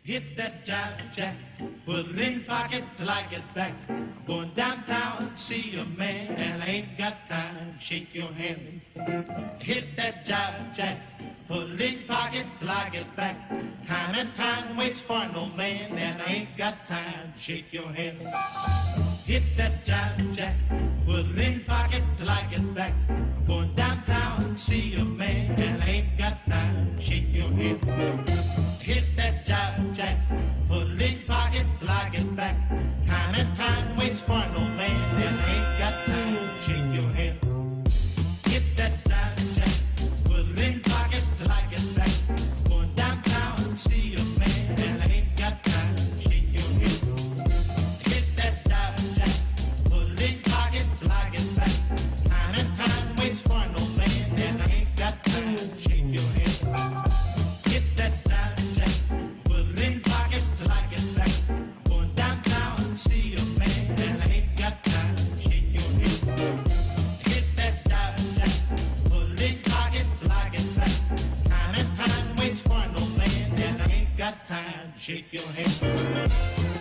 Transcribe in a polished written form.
Hit that jive jack, put it in your pocket till I get back. I'm going downtown to see a man, and I ain't got time to shake your hand. Hit that jive jack, put it in your pocket till I get back. Time and time waits for no man, and I ain't got time to shake your hand. Hit that jive jack, put it in your pocket till I get back. I'm going downtown to see a man, and I ain't got time to shake your hand. Hit that jive jack, put it in your pocket till I get back. Time and time waits for no man, and I ain't got time to shake your hand. Hit that jive jack, put it in your pocket till I get back. Going downtown to see a man, and I ain't got time to shake your hand. Hit that jive jack, put it in your pocket till I get back. Time and time waits for no man, and I ain't got time to shake your hand. Hit that jive jack, put it in your pocket till I get back. I'm going downtown to see a man, and I ain't got time to shake your hand. Hit that jive jack, put it in your pocket till I get back. Time and time waits for no man, and I ain't got time to shake your hand.